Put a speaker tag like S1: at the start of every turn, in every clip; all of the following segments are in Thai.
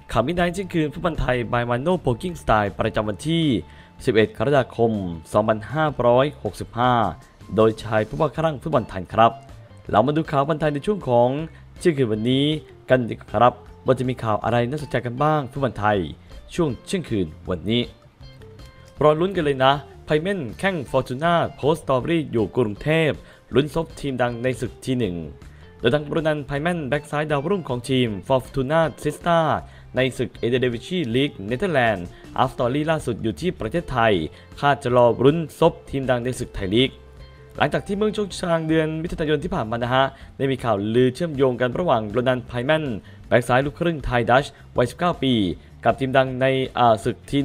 S1: ข่าวมิดไนท์เที่ยงคืนฟุตบอลไทย by Mano Poking Style ประจำวันที่ 11 กรกฎาคม 2565 โดยชายผู้ว่าคลั่งฟุตบอลไทยครับเรามาดูข่าวบอลไทยในช่วงของเที่ยงคืนวันนี้กันดีกว่าครับว่าจะมีข่าวอะไรน่าสนใจกันบ้างฟุตบอลไทยช่วงเที่ยงคืนวันนี้รอลุ้นกันเลยนะไพเม่นแข่งฟอร์จูน่าโพสต์สตอรี่อยู่กรุงเทพลุ้นซบทีมดังในศึกที่ 1โดยทางบรูนันไพเม่นแบ็กซ้ายดาวรุ่งของทีมฟอร์จูน่าซิสตาในศึกเอเดวิชีลีกเนเธอร์แลนด์อัฟสตอรี่ล่าสุดอยู่ที่ประเทศไทยคาดจะรอลุ้นซบทีมดังในศึกไทยลีกหลังจากที่เมื่อช่วงกลางเดือนมิถุนายนที่ผ่านมานะฮะได้มีข่าวลือเชื่อมโยงกันระหว่างโรนัลไพแมนแบ็กซ้ายลูกครึ่งไทยดัชวัย 19 ปีกับทีมดังในศึกที่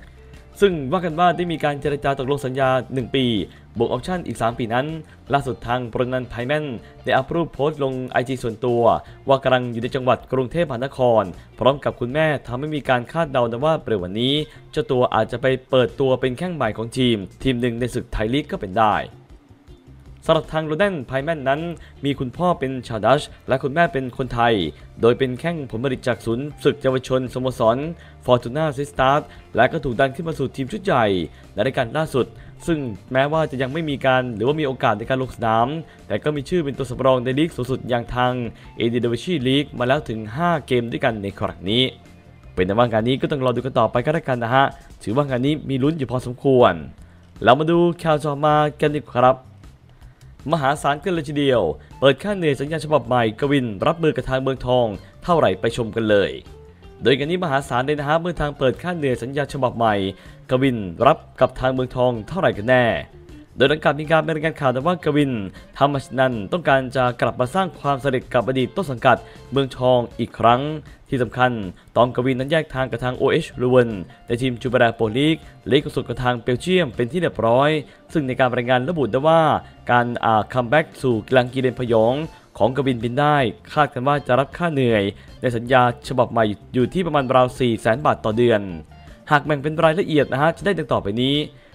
S1: 1ซึ่งว่ากันว่าได้มีการเจรจาตกลงสัญญา 1 ปีบวกออปชั่นอีก 3 ปีนั้นล่าสุดทางโรนัลไพแมนได้อัพรูปโพสต์ลง IG ส่วนตัวว่ากำลังอยู่ในจังหวัดกรุงเทพมหานครพร้อมกับคุณแม่ทำให้มีการคาดเดานะว่าเร็ววันนี้เจ้าตัวอาจจะไปเปิดตัวเป็นแข้งใหม่ของทีมหนึ่งในศึกไทยลีกก็เป็นได้สำหรับทางโรนัลไพแมนนั้นมีคุณพ่อเป็นชาวดัชและคุณแม่เป็นคนไทยโดยเป็นแข้งผลผลิตจากศูนย์ศึกเยาวชนสโมสรฟอร์จูน่าซิสตาร์และก็ถูกดันขึ้นมาสู่ทีมชุดใหญ่ในรายการล่าสุดซึ่งแม้ว่าจะยังไม่มีการหรือว่ามีโอกาสในการลงสนามแต่ก็มีชื่อเป็นตัวสำรองในลีกสูงสุดอย่างทางเอเดวิชีลีกมาแล้วถึง5 เกมด้วยกันในครั้งนี้เป็นแต่ว่างานนี้ก็ต้องรอดูกันต่อไปก็แล้วกันนะฮะถือว่างานนี้มีลุ้นอยู่พอสมควรเรามาดูข่าวต่อมากันดีกว่าครับมหาศาลกันเลยทีเดียวเปิดค่าเหนื่อยสัญญาฉบับใหม่กวินรับมือกับทางเมืองทองเท่าไหร่ไปชมกันเลยโดยกันนี้มหาศาลเลยนะฮะเมื่อทางเปิดค่าเหนื่อยสัญญาฉบับใหม่กวินรับกับทางเมืองทองเท่าไหร่กันแน่โดยหลังจากมีการรายงานข่าวว่ากวินธรรมชนันต้องการจะกลับมาสร้างความสำเร็จกับอดีตต้นสังกัดเมืองทองอีกครั้งที่สำคัญตองกวินนั้นแยกทางกับทาง OH ลูเวนในทีมจูเบราโปลีกลีกสุดกับทางเบลเยียมเป็นที่เรียบร้อยซึ่งในการรายงานระบุได้ว่าการคัมแบ็กสู่กีฬากีฬาพยองของกวินบินได้คาดกันว่าจะรับค่าเหนื่อยในสัญญาฉบับใหม่อยู่ที่ประมาณราว 400,000 บาทต่อเดือนหากแบ่งเป็นรายละเอียดนะฮะจะได้ดังต่อไปนี้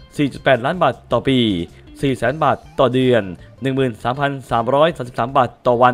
S1: 4.8 ล้านบาทต่อปี 400,000 บาทต่อเดือน 13,333 บาทต่อวัน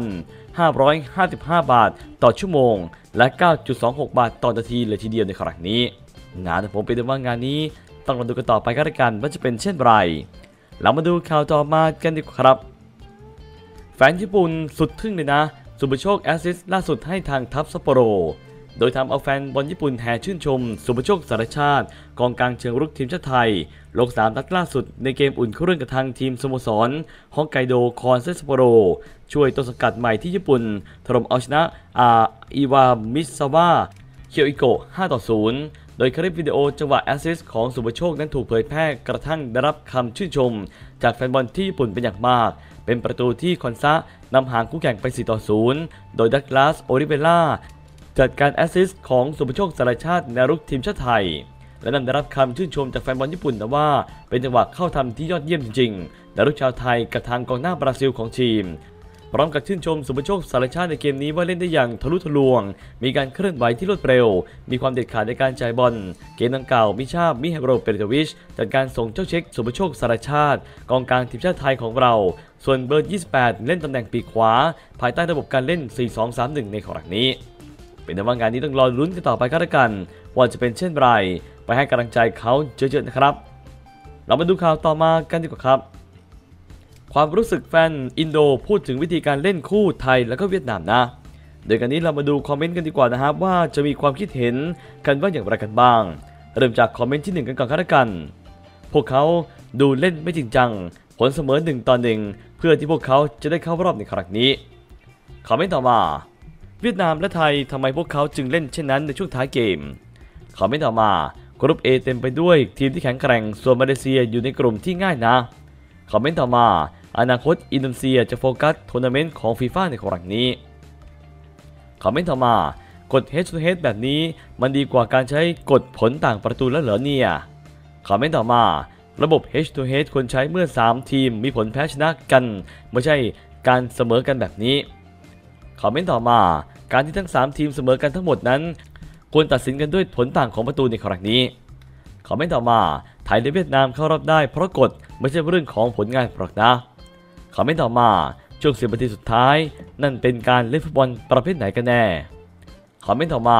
S1: 555 บาทต่อชั่วโมงและ 9.26 บาทต่อนาทีเลยทีเดียวในครั้งนี้งานผมเป็นว่างานนี้ต้องมาดูกันต่อไปกันละกันว่าจะเป็นเช่นไรเรามาดูข่าวต่อมากันดีกว่าครับแฟนญี่ปุ่นสุดทึ่งเลยนะสุภโชคแอสซิสต์ล่าสุดให้ทางทัพซัปโปโรโดยทำเอาแฟนบอลญี่ปุ่นแห่ชื่นชมสุภโชคสารชาติกองกลางเชิงรุกทีมชาติไทยลง3 นัดล่าสุดในเกมอุ่นเครื่องกับทางทีมสโมสรฮอกไกโดคอนเซซัปโปโรช่วยต้นสังกัดใหม่ที่ญี่ปุ่นถล่มเอาชนะอิวามิซาวะเคียวอิโกะ 5-0 โดยคลิปวิดีโอจังหวะแอสซิสต์ของสุภโชคนั้นถูกเผยแพร่กระทั่งได้รับคำชื่นชมจากแฟนบอลที่ญี่ปุ่นเป็นอย่างมากเป็นประตูที่คอนซะนำห่างคู่แข่งไป 4-0 โดยดักลาสโอริเวล่าจัดการแอสซิสต์ของสุภโชคสารชาติในรุกทีมชาติไทยและนำได้รับคำชื่นชมจากแฟนบอลญี่ปุ่นแต่ว่าเป็นจังหวะเข้าทำที่ยอดเยี่ยมจริงๆในรุกชาวไทยกับทางกองหน้าบราซิลของทีมพร้อมกับชื่นชมสุภโชคสารชาติในเกมนี้ว่าเล่นได้อย่างทะลุทะลวงมีการเคลื่อนไหวที่รวดเร็วมีความเด็ดขาดในการจ่ายบอลเกมดังกล่าวมิชามิเฮโรเปเรตวิชจัดการส่งเจ้าเช็คสุภโชคสารชาติกองกลางทีมชาติไทยของเราส่วนเบอร์ 28 เล่นตำแหน่งปีกขวาภายใต้ระบบการเล่น 4-2-3-1 ในครั้งนี้เป็นว่างานนี้ต้องรอลุ้นกันต่อไปก็แล้วกันว่าจะเป็นเช่นไรไปให้กำลังใจเขาเยอะๆนะครับเรามาดูข่าวต่อมากันดีกว่าครับความรู้สึกแฟนอินโดพูดถึงวิธีการเล่นคู่ไทยแล้วก็เวียดนามนะโดยกันนี้เรามาดูคอมเมนต์กันดีกว่านะครับว่าจะมีความคิดเห็นกันว่าอย่างไรกันบ้างเริ่มจากคอมเมนต์ที่1กันก่อนก็แล้วกันพวกเขาดูเล่นไม่จริงจังผลเสมอ1-1เพื่อที่พวกเขาจะได้เข้ารอบในครั้งนี้คอมเมนต์ต่อมาเวียดนามและไทยทำไมพวกเขาจึงเล่นเช่นนั้นในช่วงท้ายเกมคอมเมนต์ต่อมากรุ๊ป A เต็มไปด้วยทีมที่แข็งแกร่งส่วนมาเลเซียอยู่ในกลุ่มที่ง่ายนะคอมเมนต์ต่อมาอนาคตอินโดนีเซียจะโฟกัสทัวร์นาเมนต์ของฟีฟ่าในครั้งนี้คอมเมนต์ต่อมากด Head to Head แบบนี้มันดีกว่าการใช้กดผลต่างประตูแล้วเหรอเนี่ยคอมเมนต์ต่อมาระบบ Head to Head ควรใช้เมื่อ3 ทีมมีผลแพ้ชนะกันไม่ใช่การเสมอกันแบบนี้คอมเมนต์ต่อมาการที่ทั้ง3 ทีมเสมอกันทั้งหมดนั้นควรตัดสินกันด้วยผลต่างของประตูในครั้งนี้คอมเมนต์ต่อมาไทยและเวียดนามเข้ารอบได้เพราะกฎไม่ใช่เรื่องของผลงานหรอกนะคอมเมนต์ต่อมาช่วง10 นาทีสุดท้ายนั่นเป็นการเล่นฟุตบอลประเภทไหนกันแน่คอมเมนต์ต่อมา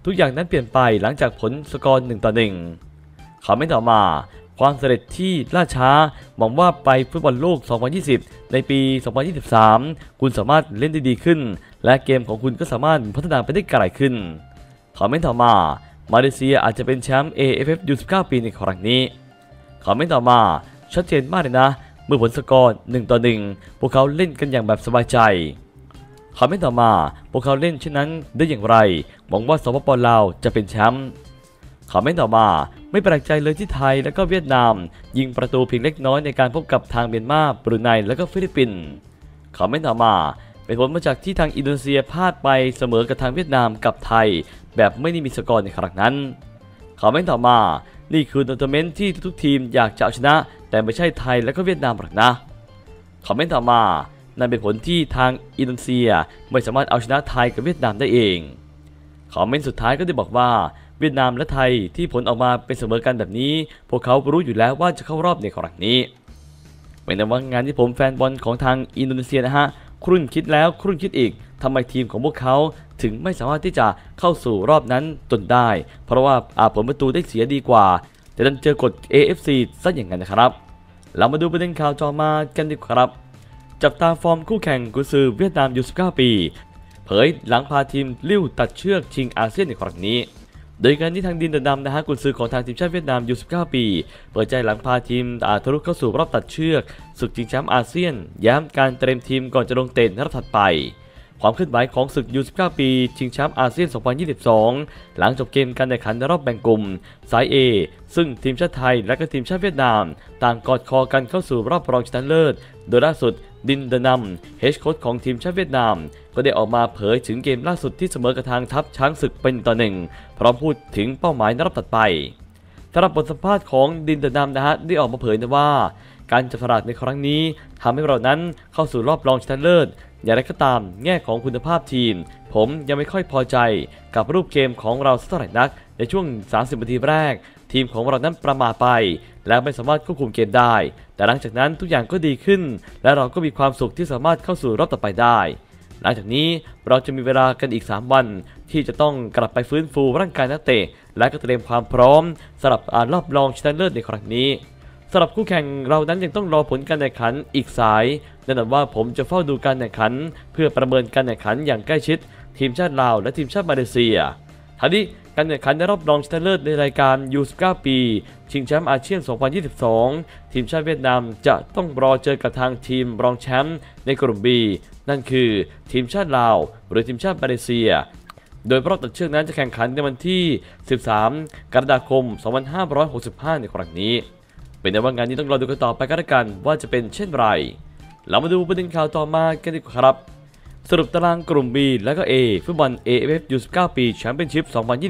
S1: ทุกอย่างนั้นเปลี่ยนไปหลังจากผลสกอร์1-1เขาไม่ต่อมาความสำเร็จที่ล่าช้าหวังว่าไปฟุตบอลโลก 2020 ในปี 2023 คุณสามารถเล่นได้ดีขึ้นและเกมของคุณก็สามารถพัฒนาไปได้ไกลขึ้นคอมเมนต์ต่อมามาเลเซียอาจจะเป็นแชมป์ AFF U19 ปีในครั้งนี้คอมเมนต์ต่อมาชัดเจนมากเลยนะเมื่อผลสกอร์1-1พวกเขาเล่นกันอย่างแบบสบายใจคอมเมนต์ต่อมาพวกเขาเล่นเช่นนั้นได้อย่างไรหวังว่าสปป.ลาวจะเป็นแชมป์คอมเมนต์ต่อมาไม่แปลกใจเลยที่ไทยและก็เวียดนามยิงประตูเพียงเล็กน้อยในการพบกับทางเมียนมาบรูไนและก็ฟิลิปปินส์คอมเมนต์ต่อมาเป็นผลมาจากที่ทางอินโดนีเซียพลาดไปเสมอกับทางเวียดนามกับไทยแบบไม่ได้มีสกอร์ในครั้งนั้นคอมเมนต์ต่อมานี่คือทัวร์นาเมนต์ที่ทุกทีมอยากจะเอาชนะแต่ไม่ใช่ไทยและก็เวียดนามหรอกนะคอมเมนต์ต่อมานั่นเป็นผลที่ทางอินโดนีเซียไม่สามารถเอาชนะไทยกับเวียดนามได้เองคอมเมนต์สุดท้ายก็ได้บอกว่าเวียดนามและไทยที่ผลออกมาเป็นเสมอกันแบบนี้พวกเขารู้อยู่แล้วว่าจะเข้ารอบในครั้งนี้เป็นแต่ว่างานที่ผมแฟนบอลของทางอินโดนีเซียนะฮะครุ่นคิดแล้วครุ่นคิดอีกทำไมทีมของพวกเขาถึงไม่สามารถที่จะเข้าสู่รอบนั้นจนได้เพราะว่าผลประตูได้เสียดีกว่าแต่ดันเจอกฎ AFC ซะอย่างนั้นนะครับเรามาดูประเด็นข่าวต่อมากันดีกว่าครับจับตาฟอร์มคู่แข่งกุนซือเวียดนามอยู่19ปีเผยหลังพาทีมลิ้วตัดเชือกชิงอาเซียนในครั้งนี้โดยการที่ทางดินดำนะฮะกุนซือของทางทีมชาติเวียดนามอยู่19ปีเปิดใจหลังพาทีมทะลุเข้าสู่รอบตัดเชือกศึกชิงแชมป์อาเซียนย้ำการเตรียมทีมก่อนจะลงเตะในรอบถัดไปความเคลื่อนไหวของศึกยู19ปีชิงแชมป์อาเซียน 2022 หลังจบเกมการแข่งขันในรอบแบ่งกลุ่มสาย A ซึ่งทีมชาติไทยและก็ทีมชาติเวียดนามต่างกอดคอกันเข้าสู่รอบรองชนะเลิศโดยล่าสุดดินเดนัมเฮดโค้ชของทีมชาติเวียดนามก็ได้ออกมาเผยถึงเกมล่าสุดที่เสมอกับทางทัพช้างศึกเป็น1-1พร้อมพูดถึงเป้าหมายในรอบถัดไปสำหรับบทสัมภาษณ์ของดินเดนัมนะฮะได้ออกมาเผยนะว่าการจับสลากในครั้งนี้ทำให้เรานั้นเข้าสู่รอบรองชนะเลิศอย่างไรก็ตามแง่ของคุณภาพทีมผมยังไม่ค่อยพอใจกับรูปเกมของเราสักเท่าไหร่นักในช่วง30 นาทีแรกทีมของเรานั้นประมาทไปและไม่สามารถควบคุมเกมได้แต่หลังจากนั้นทุกอย่างก็ดีขึ้นและเราก็มีความสุขที่สามารถเข้าสู่รอบต่อไปได้หลังจากนี้เราจะมีเวลากันอีก3 วันที่จะต้องกลับไปฟื้นฟูร่างกายนักเตะและก็เตรียมความพร้อมสำหรับรอบรองชนะเลิศในครั้งนี้สำหรับคู่แข่งเรานั้นยังต้องรอผลการแข่งขันอีกสายแน่นอนว่าผมจะเฝ้าดูการแข่งขันเพื่อประเมินการแข่งขันอย่างใกล้ชิดทีมชาติลาวและทีมชาติมาเลเซียทั้งนี้การแข่งขันในรอบรองชนะเลิศในรายการ U19 ปีชิงแชมป์อาเซียน 2022 ทีมชาติเวียดนามจะต้องรอเจอกับทางทีมรองแชมป์ในกลุ่ม B นั่นคือทีมชาติลาวหรือทีมชาติมาเลเซียโดยรอบตัดเชือกนั้นจะแข่งขันในวันที่ 13 กรกฎาคม 2565 ในครั้งนี้เป็นในว่างานนี้ต้องรอดูกันต่อไปกันละกันว่าจะเป็นเช่นไรเรามาดูประเด็นข่าวต่อมากันดีกว่าครับสรุปตารางกลุ่ม B และก็ A ฟุตบอล AFF U19 ปีแชมเปี้ยนชิพ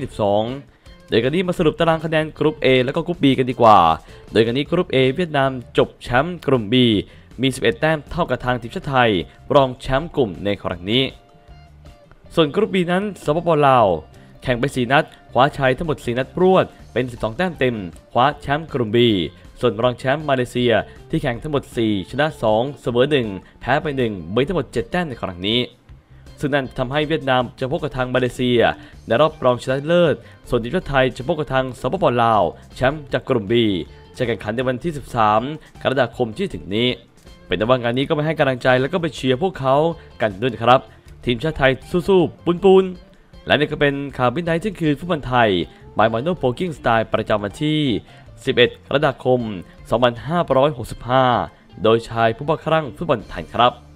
S1: 2022 โดยกันนี้มาสรุปตารางคะแนนกลุ่ม A และก็กลุ่ม B กันดีกว่าโดยกันนี้กลุ่ม A เวียดนามจบแชมป์กลุ่ม B มี11แต้มเท่ากับทางทีมชาติไทยรองแชมป์กลุ่มในครั้งนี้ส่วนกลุ่ม B นั้นสปป.ลาวแข่งไป4 นัดคว้าชัยทั้งหมด4 นัดรวดเป็น12แต้มเต็มคว้าแชมป์กลุ่ม Bส่วนรองแชมป์มาเลเซียที่แข่งทั้งหมด4ชนะ2เสมอ1แพ้ไป1มีทั้งหมด7แต้มในครั้งนี้ซึ่งนั่นทำให้เวียดนามจะพบกับทางมาเลเซียในรอบรองชนะเลิศส่วนทีมชาติไทยจะพบกับทางสปป.ลาวแชมป์จากกลุ่ม B จะแข่งขันในวันที่ 13 กรกฎาคมที่ถึงนี้เป็นแต่ว่างานนี้ก็ไปให้กำลังใจแล้วก็ไปเชียร์พวกเขากันด้วยครับทีมชาติไทยสู้ๆปูนๆและนี่ก็เป็นข่าวมิดไนท์ที่คือฟุตบอลไทยบายมาโนโพกิ้งสไตล์ประจำวันที่11 กรกฎาคม 2565 โดยชายผู้บ้าคลั่งฟุตบอลไทยครับ